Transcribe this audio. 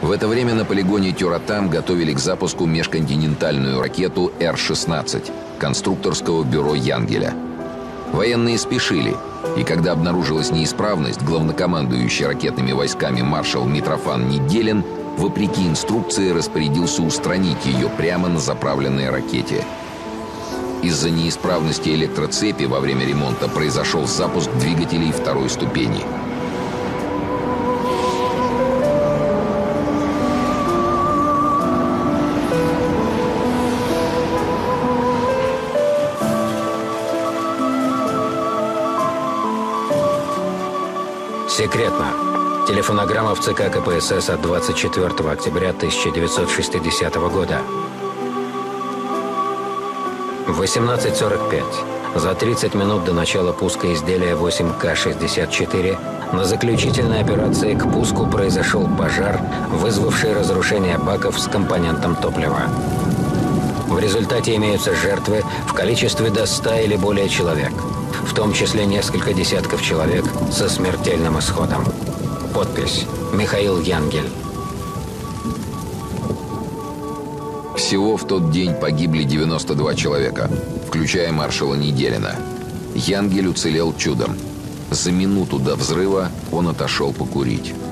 В это время на полигоне Тюратам готовили к запуску межконтинентальную ракету Р-16 конструкторского бюро Янгеля. Военные спешили, и когда обнаружилась неисправность, главнокомандующий ракетными войсками маршал Митрофан Неделин, вопреки инструкции, распорядился устранить ее прямо на заправленной ракете. Из-за неисправности электроцепи во время ремонта произошел запуск двигателей второй ступени. Секретно. Телефонограмма в ЦК КПСС от 24 октября 1960 года. 18:45. За 30 минут до начала пуска изделия 8К-64 на заключительной операции к пуску произошел пожар, вызвавший разрушение баков с компонентом топлива. В результате имеются жертвы в количестве до 100 или более человек, в том числе несколько десятков человек со смертельным исходом. Подпись: Михаил Янгель. Всего в тот день погибли 92 человека, включая маршала Неделина. Янгель уцелел чудом. За минуту до взрыва он отошел покурить.